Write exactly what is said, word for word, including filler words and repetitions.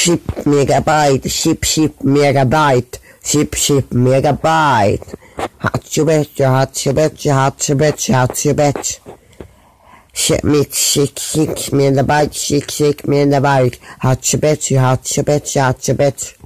ship Megabyte, ship ship Megabyte, ship ship Megabyte. Hat you bet, hat you bet, hat you bet, hat you bet. Ship me, shake, shake me in the bike, shake, shake me in the bike. Hat you bet, hat you bet, hat you bet.